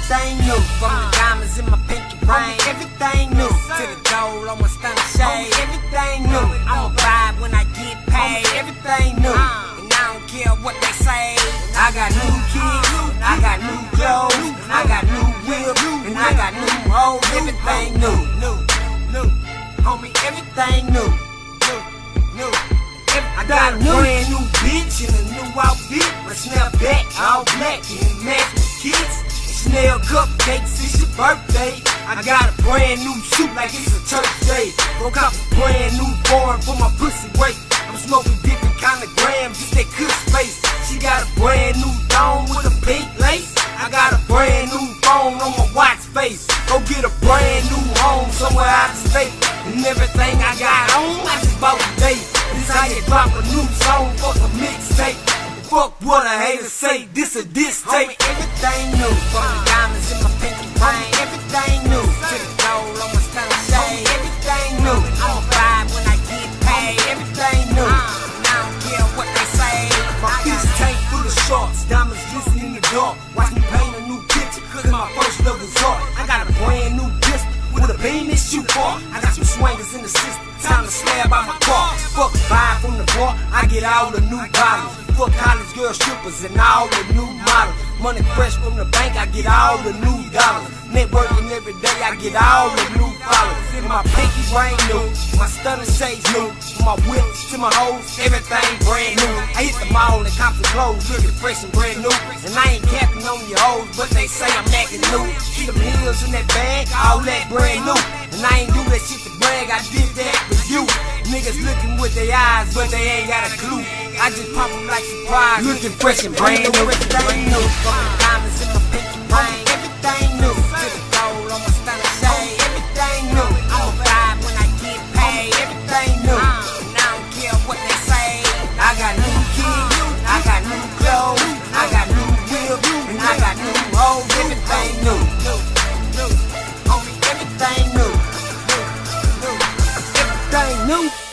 everything new. From the diamonds in my pinky ring, everything new. To the gold on my stunning shade, everything new. I'ma vibe when I get paid, everything new. And I don't care what they say. I got new kids, I got new clothes, I got new wheels, and I got new hoes. Everything new, homie, everything new. I got a brand new bitch and a new outfit. My snapback all black and match with kids. Chanel cupcakes, it's your birthday. I got a brand new suit like it's a church day. Go cop a brand new foreign for my pussy weight. I'm smoking different kind of grams, just that good space. She got a brand new thong with a pink lace. I got a brand new phone on my watch face. Go get a brand new home somewhere out of state. And everything I got on, I just bought today. This how you drop a new song, fuck a mixtape. Fuck what a hater say, this a diss tape. Everything new, from the diamonds in my pinky ring, everything new. To the gold on my stunning shade, everything new. I'ma vibe when I get paid, everything new. And I don't care what they say. My piece tank full of shorts, diamonds glistening in the dark. Watch me paint a new picture, cause my first love was art. I got a brand new pistol with a beam and shoot bar. I got some swingers in the system, time to slab out my car. Fuck vibe from the bar, I get all the new bottles. Fuck college girl strippers and all the new models. Money fresh from the bank, I get all the new dollars. Networking every day, I get all the new followers. My pinky ring new, my stunning shades new. My whips to my hoes, everything brand new. I hit the mall and cop the clothes, looking fresh and brand new. And I ain't capping on your hoes, but they say I'm acting new. See them heels in that bag, all that brand new. And I ain't do that shit to brag, I did that for you. Niggas looking with their eyes, but they ain't got a clue. I just pop them like surprise, looking fresh and brand new. Everything new, from the diamonds in my pinky ring, everything new. To the gold on my stunning shade, everything new. I'ma vibe when I get paid, everything new. And I don't care what they say. I got new kids, I got new clothes, I got new wheels, and I got new hoes. Everything new, homie, everything new, everything new.